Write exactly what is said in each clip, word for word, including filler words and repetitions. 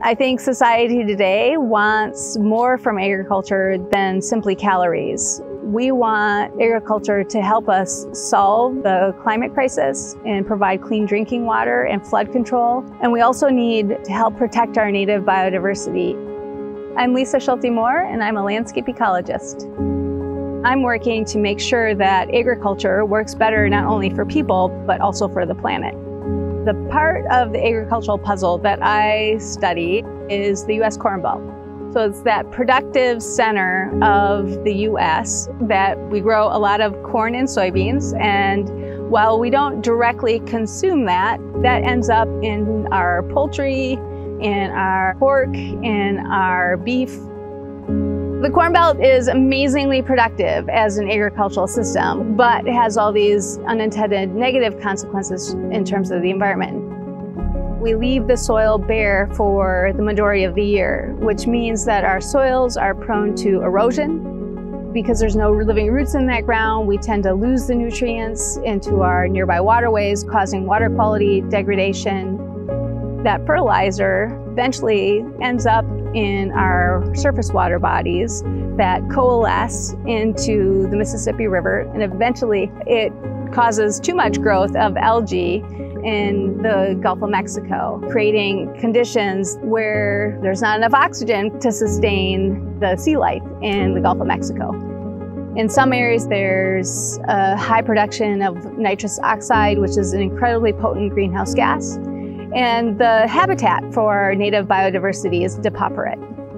I think society today wants more from agriculture than simply calories. We want agriculture to help us solve the climate crisis and provide clean drinking water and flood control. And we also need to help protect our native biodiversity. I'm Lisa Schulte Moore, and I'm a landscape ecologist. I'm working to make sure that agriculture works better not only for people, but also for the planet. The part of the agricultural puzzle that I study is the U S Corn Belt. So it's that productive center of the U S that we grow a lot of corn and soybeans, and while we don't directly consume that, that ends up in our poultry, in our pork, in our beef. The Corn Belt is amazingly productive as an agricultural system, but it has all these unintended negative consequences in terms of the environment. We leave the soil bare for the majority of the year, which means that our soils are prone to erosion. Because there's no living roots in that ground, we tend to lose the nutrients into our nearby waterways, causing water quality degradation. That fertilizer eventually ends up in our surface water bodies that coalesce into the Mississippi River, and eventually it causes too much growth of algae in the Gulf of Mexico, creating conditions where there's not enough oxygen to sustain the sea life in the Gulf of Mexico. In some areas, there's a high production of nitrous oxide, which is an incredibly potent greenhouse gas. And the habitat for native biodiversity is depauperate.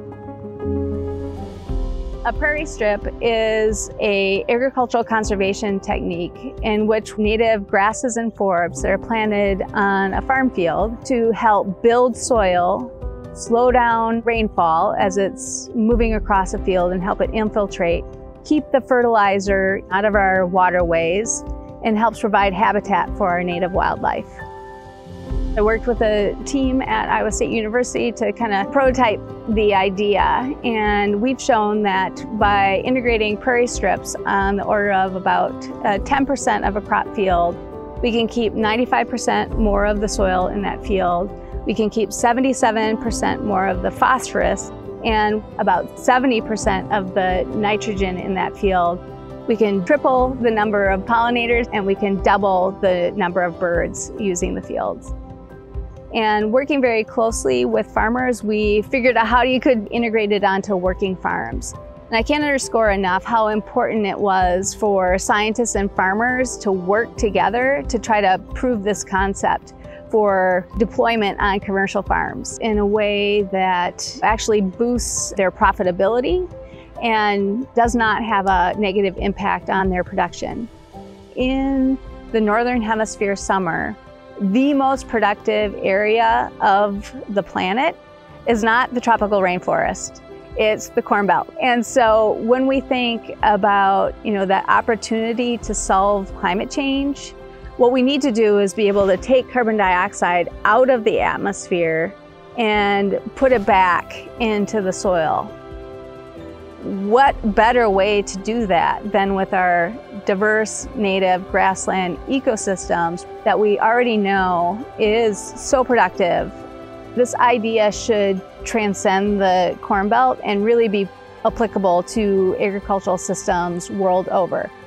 A prairie strip is an agricultural conservation technique in which native grasses and forbs that are planted on a farm field to help build soil, slow down rainfall as it's moving across a field and help it infiltrate, keep the fertilizer out of our waterways, and helps provide habitat for our native wildlife. I worked with a team at Iowa State University to kind of prototype the idea, and we've shown that by integrating prairie strips on the order of about uh, ten percent of a crop field, we can keep ninety-five percent more of the soil in that field. We can keep seventy-seven percent more of the phosphorus and about seventy percent of the nitrogen in that field. We can triple the number of pollinators, and we can double the number of birds using the fields. And working very closely with farmers, we figured out how you could integrate it onto working farms. And I can't underscore enough how important it was for scientists and farmers to work together to try to prove this concept for deployment on commercial farms in a way that actually boosts their profitability and does not have a negative impact on their production. In the Northern Hemisphere summer, the most productive area of the planet is not the tropical rainforest, it's the Corn Belt. And so when we think about, you know, that opportunity to solve climate change, what we need to do is be able to take carbon dioxide out of the atmosphere and put it back into the soil. What better way to do that than with our diverse native grassland ecosystems that we already know is so productive? This idea should transcend the Corn Belt and really be applicable to agricultural systems world over.